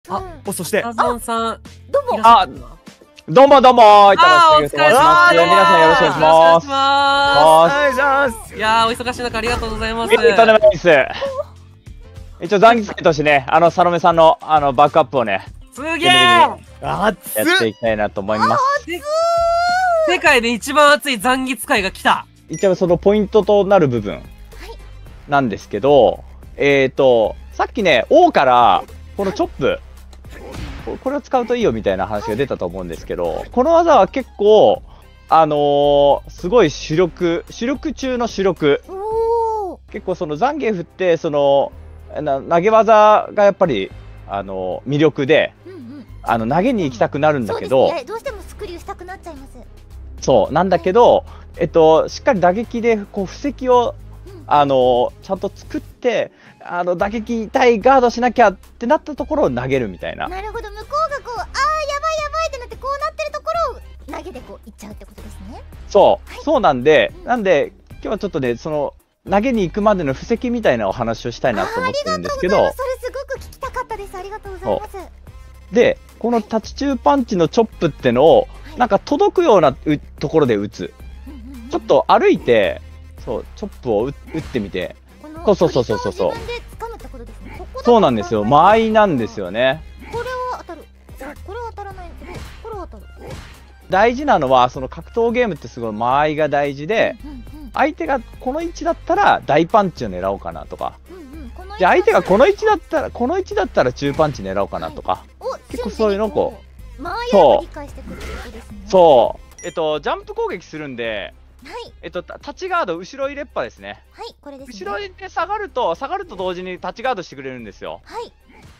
そしてタゾンさん、 どうも。 どうもどうも、板橋お疲れ様です。 皆さんよろしくお願いします。 いやー、お忙しい中ありがとうございます。 とんでもないです。一応残機付けとしてね、サロメさんのバックアップをね、 すげーやっていきたいなと思います。 世界で一番熱い残月会が来た。 一応そのポイントとなる部分なんですけど、さっきね、王からこのチョップ、これを使うといいよみたいな話が出たと思うんですけど、この技は結構すごい主力中の主力。結構そのザンゲフってその投げ技がやっぱり魅力で、投げに行きたくなるんだけど、 どうしてもスクリューしたくなっちゃいます。 そうなんだけど、しっかり打撃でこう布石をちゃんと作って、打撃対ガードしなきゃってなったところを投げるみたいな。 なるほど、向こうがこう、やばいやばいってなってこうなってるところを投げでこういっちゃうってことですね。 そうなんで、今日はちょっとね、その投げに行くまでの布石みたいなお話をしたいなと思ってるんですけど、 それすごく聞きたかったです。ありがとうございます。 で、このタチ中パンチのチョップってのをなんか届くようなところで打つ。ちょっと歩いて、そうチョップを打ってみて、そう。そうなんですよ。間合いなんですよね。 これは当たる。これは当たらないけど、これは当たる。 大事なのはその格闘ゲームってすごい間合いが大事で、相手がこの位置だったら大パンチを狙おうかなとか、で相手がこの位置だったら中パンチ狙おうかなとか、結構そういうのをこう、そう、ジャンプ攻撃するんで、立ちガード後ろ入れっぱですね。 はい、これですね。 後ろで下がると同時に立ちガードしてくれるんですよ。 はい。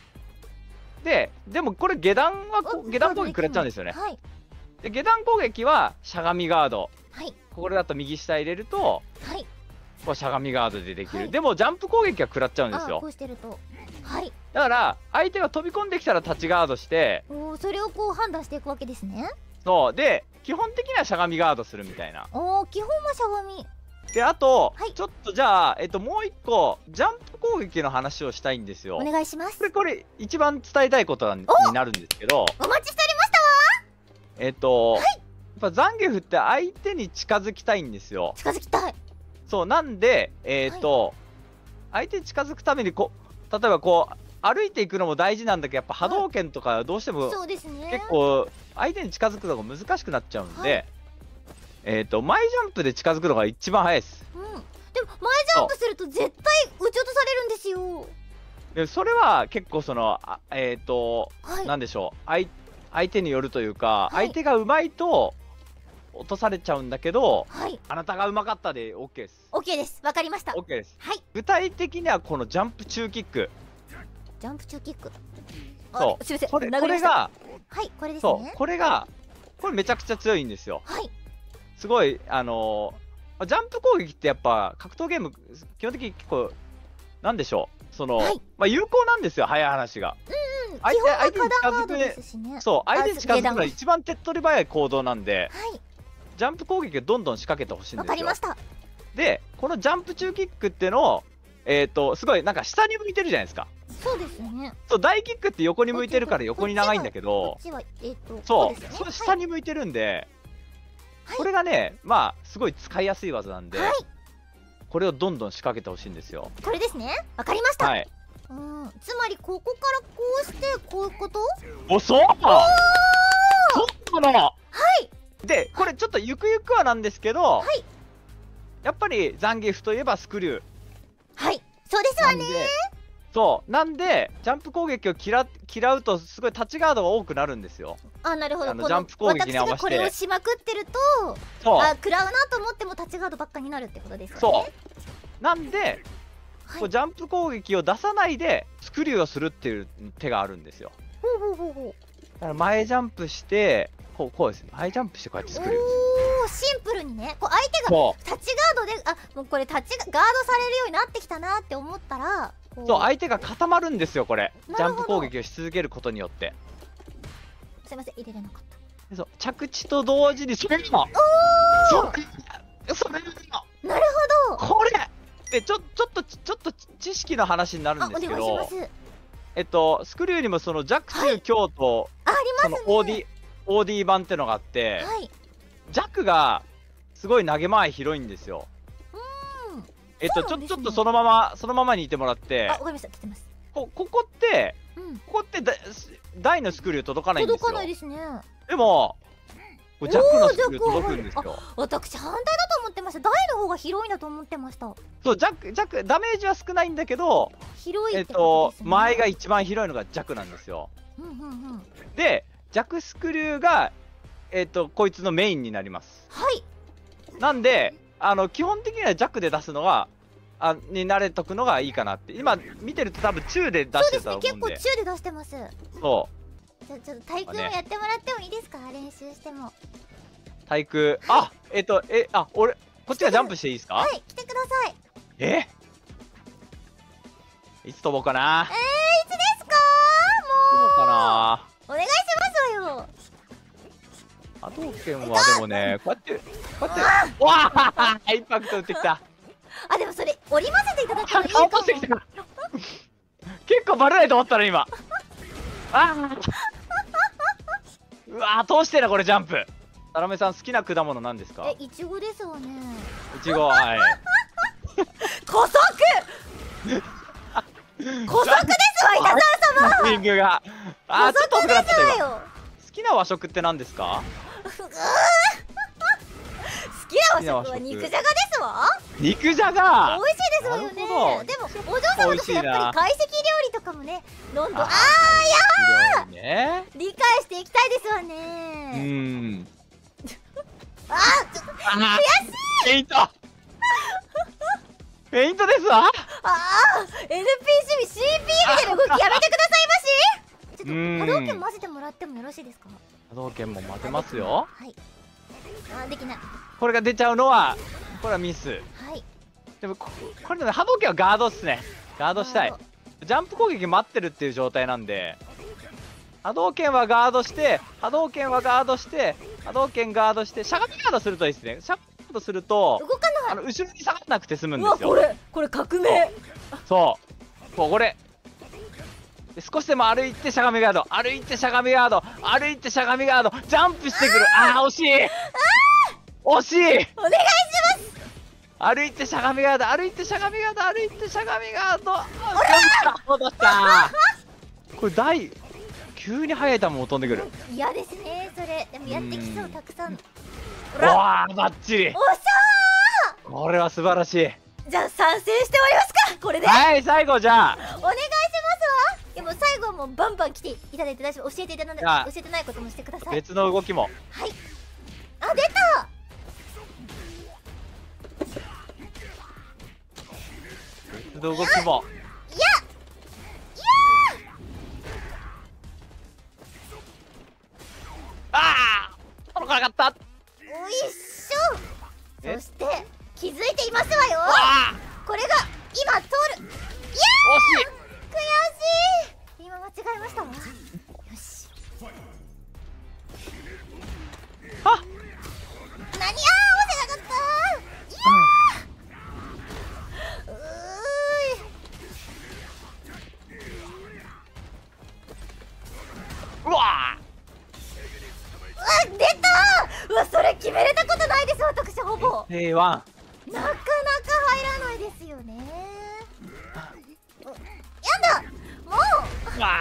でもこれ下段攻撃食らっちゃうんですよね。 はい。 で下段攻撃はしゃがみガード。 はい。 これだと右下入れると、 はい。 こうしゃがみガードでできる。でもジャンプ攻撃は食らっちゃうんですよ。 こうしてると。はい。 だから相手が飛び込んできたら立ちガードして、 それをこう判断していくわけですね。 そうで基本的にはしゃがみガードするみたいな。 基本はしゃがみ。 であと、ちょっとじゃあもう一個ジャンプ攻撃の話をしたいんですよ。 お願いします。 これ一番伝えたいことになるんですけど、 お待ちしておりましたわ。やっぱザンゲフって相手に近づきたいんですよ。 近づきたい。 そうなんで相手に近づくために例えばこう歩いていくのも大事なんだけど、やっぱ波動拳とかどうしても結構相手に近づくのが難しくなっちゃうんで、前ジャンプで近づくのが一番早いです。 でも前ジャンプすると絶対撃ち落とされるんですよ。 でそれは結構そのなんでしょう、相手によるというか、相手がうまいと落とされちゃうんだけど、あなたがうまかったで OK です。 OK です。わかりました。 OK です。具体的にはこのジャンプ中キック。 ジャンプ中キック。 そう。 すみません。 これが、 これですね。 これめちゃくちゃ強いんですよ。すごいジャンプ攻撃ってやっぱ格闘ゲーム基本的に結構なんでしょう、その有効なんですよ、早い話が。相手に近づくね。そう、相手に近づくのが一番手っ取り早い行動なんで、ジャンプ攻撃をどんどん仕掛けてほしいんですよ。 わかりました。 でこのジャンプ中キックってのをすごいなんか下に向いてるじゃないですか。 そうですね。 そう、大キックって横に向いてるから横に長いんだけど、そう、下に向いてるんで、これがね、まあすごい使いやすい技なんで、これをどんどん仕掛けてほしいんですよ。 これですね。わかりました。つまりここからこうしてこういうこと？ そうなの。でこれちょっとゆくゆくはなんですけど、やっぱりザンゲフといえばスクリュー。 そうですわね。 そうなんでジャンプ攻撃を嫌うとすごい立ちガードが多くなるんですよ。 なるほど。 ジャンプ攻撃に合わせて私がこれをしまくってると、食らうなと思っても立ちガードばっかになるってことですよね。 そうなんでジャンプ攻撃を出さないでスクリューをするっていう手があるんですよ。だから前ジャンプしてこうですね。前ジャンプしてこうやってスクリュー。 シンプルにね。相手が立ちガードでもうこれガードされるようになってきたなって思ったら、 そう相手が固まるんですよ。これジャンプ攻撃をし続けることによって。 すいません、入れれなかった。 そう着地と同時にそれるの。 なるほど。 これでちょっと知識の話になるんですけど、 スクリューにもその弱中強と、 ありそのますね。 OD 版ってのがあって、 はい。 弱がすごい投げ前広いんですよ。 うん。 ちそうなんですねょっとそのままにいてもらってあ、わかりました。来てます。 ここってうん。 大のスクリュー届かないんですよ。 届かないですね。 でもこれ弱のスクリュー届くんですおーよ。 私反対だと思ってました。大の方が広いんだと思ってました。 そう弱ダメージは少ないんだけど、 広いってことですね。 前が一番広いのが弱なんですよ。 うんうんうん。 で弱スクリューがこいつのメインになります。 はい。 なんで基本的には弱で出すのがに慣れとくのがいいかなって。今見てると多分中で出してそうですね。 たと思うんで。 結構中で出してます。 そうじゃあちょっと体育もやってもらってもいいですか、練習しても。 体育俺こっちがジャンプしていいですか？ はい、来てください。 いつ飛ぼうかな。 いつですか？ 飛ぼうかもうな。 お願いしますわよ。 波動拳はでもね、こうやってわあインパクト打ってきた。 あ、でもそれ折り混ぜていただけばいいか顔も。 落としてきた。結構バレないと思ったの今。うわー通してるなこれジャンプ。タラメさん好きな果物なんですか？ いちごですわね。 いちご。はい。 古速古速ですわ、板沢様。 タイミングがちょっと遅くなっちゃった今。 よ。 好きな和食って何ですか？ 好きな和食は肉じゃがですわ。 肉じゃが。 美味しいですわよね。 なるほどでもお嬢様としてやっぱり懐石料理とかもね、どんどんいいね。 理解していきたいですわうね。 ーん。 ちょっと悔しい。フェイント。フェイントですわ。 NP 守備 CP みたいな動きやめてくださいまし。ちょっと波動拳混ぜてもらってもよろしいですか？ 波動拳も混ぜますよ。 はい。できない。 これが出ちゃうのはこれはミス。 はい。 でもこれね波動拳はガードっすね。ガードしたい。ジャンプ攻撃待ってるっていう状態なんで、波動拳はガードして波動拳はガードして波動拳ガードしてしゃがみガードするといいですね。しゃがみガードすると動かない。 後ろに下がらなくて済むんうわ、 ですよ。 これ革命。 そうこれで少しでも歩いてしゃがみガード、歩いてしゃがみガード、歩いてしゃがみガード、ジャンプしてくる。惜しい。惜しい。 お願いします。 歩いてしゃがみガード、歩いてしゃがみガード、歩いてしゃがみガード。戻った。これ急に速い球も飛んでくる。 嫌ですね、それ。でもやってきそう、たくさん。 うわー、バッチリ。 おっしゃこれは素晴らしい。 ー。じゃあ参戦して終わりますか、これで。 はい、最後じゃあ。 お願いしますわ。でも最後はもうバンバン来ていただいて大丈夫。教えてないこともしてください。 別の動きも。 はい。あ、出た。 別の動きも。届かなかった。 おいっしょ。そして気づいていますわよ。これが今通る。 惜しい。 悔しい。今間違えましたわ。よし。何押せなかった。 うわ出た。うわ、それ決めれたことないです私、ほぼ。 平1。 なかなか入らないですよね。やだ、もうさすがでござい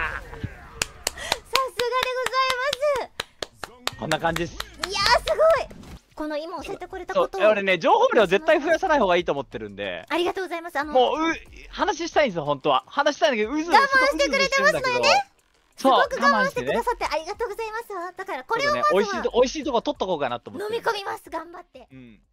ます。 こんな感じです。 いやー、すごい。この今教えてくれたことを俺ね、情報量絶対増やさない方がいいと思ってるんで。 ありがとうございます。 もう話したいんですよ、本当は。話したいんだけど、我慢してくれてますのよね。すごく我慢してくだささってありがとうございますわ。だからこれをまずは美味しいとこ取っとこうかなと思って。 飲み込みます。頑張って。 うん。